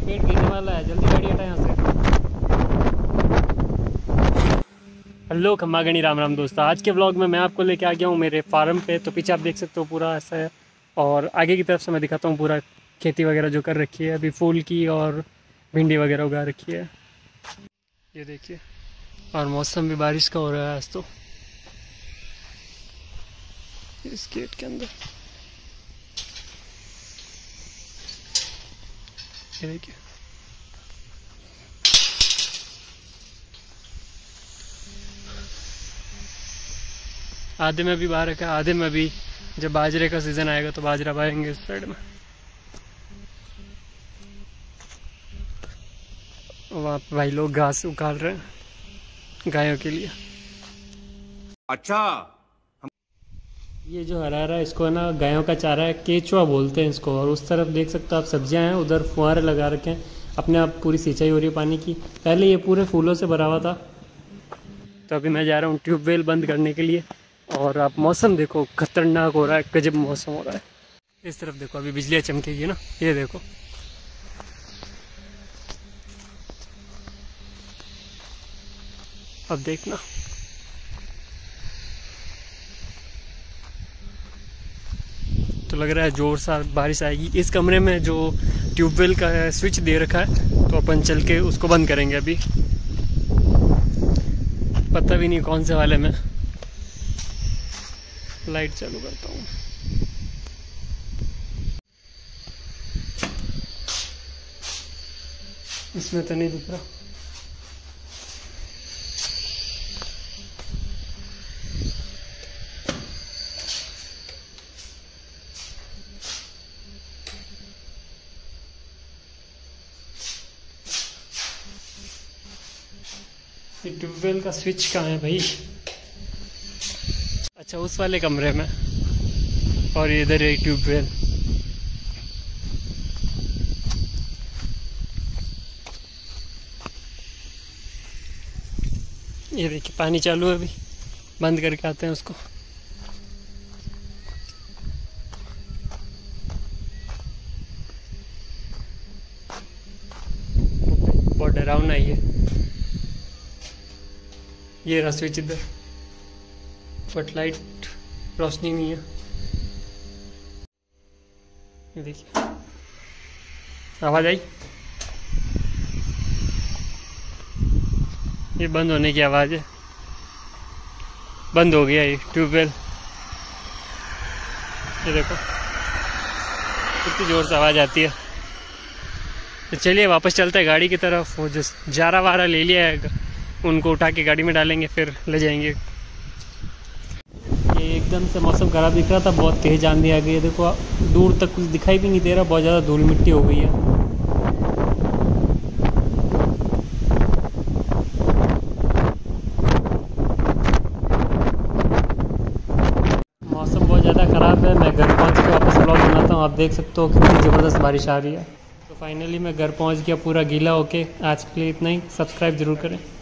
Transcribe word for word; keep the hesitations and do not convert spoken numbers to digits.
पेड़ गिरने वाला है, जल्दी गाड़ी हटा यहाँ से। हेलो खम्मा गणी राम राम दोस्तों, आज के व्लॉग में मैं आपको लेके आ गया हूँ मेरे फार्म पे। तो पीछे आप देख सकते हो पूरा ऐसा है, और आगे की तरफ से मैं दिखाता हूँ पूरा खेती वगैरह जो कर रखी है अभी, फूल की और भिंडी वगैरह उगा रखी है, ये देखिए। और मौसम भी बारिश का हो रहा है आज तो इस गेट के अंदर, ये देखिए। आधे में भी बाहर रखा है, आधे में भी जब बाजरे का सीजन आएगा तो बाजरा बाएंगे इस साइड में। वहाँ पे भाई लोग घास उखाड़ रहे हैं गायों के लिए। अच्छा, ये जो हरा हरा इसको है ना गायों का चारा है, केचुआ बोलते हैं इसको। और उस तरफ देख सकते हो आप सब्जियां हैं, उधर फुहारे लगा रखे हैं, अपने आप पूरी सिंचाई हो रही है पानी की। पहले ये पूरे फूलों से भरा हुआ था, तो अभी मैं जा रहा हूँ ट्यूबवेल बंद करने के लिए। और आप मौसम देखो, खतरनाक हो रहा है, गजब मौसम हो रहा है। इस तरफ देखो, अभी बिजलियाँ चमकेगी ना, ये देखो। अब देखना, तो लग रहा है जोर सा बारिश आएगी। इस कमरे में जो ट्यूबवेल का स्विच दे रखा है, तो अपन चल के उसको बंद करेंगे। अभी पता भी नहीं कौन से वाले में। लाइट चालू करता हूँ। इसमें तो नहीं दिख रहा। ये ट्यूबवेल का स्विच कहाँ है भाई? अच्छा, उस वाले कमरे में। और इधर एक ट्यूबवेल। ये देखिए पानी चालू है, अभी बंद करके आते हैं उसको। बहुत डरावना है ये ये रहा स्विच इधर, बट लाइट रोशनी नहीं है। ये देखिए, आवाज आई, ये बंद होने की आवाज है। बंद हो गया ये ट्यूबवेल, ये देखो कितनी जोर से आवाज आती है। तो चलिए वापस चलते हैं गाड़ी की तरफ। वो जो जारा वारा ले लिया है उनको उठा के गाड़ी में डालेंगे, फिर ले जाएंगे। ये एकदम से मौसम खराब दिख रहा था, बहुत तेज आंधी आ गई है। देखो दूर तक कुछ दिखाई भी नहीं दे रहा, बहुत ज़्यादा धूल मिट्टी हो गई है। मौसम बहुत ज़्यादा ख़राब है। मैं घर पहुंच के वापस व्लॉग बनाता हूँ। आप देख सकते हो कितनी ज़बरदस्त बारिश आ रही है। तो फाइनली मैं घर पहुँच गया पूरा गीला होके। आज के लिए इतना ही, सब्सक्राइब जरूर करें।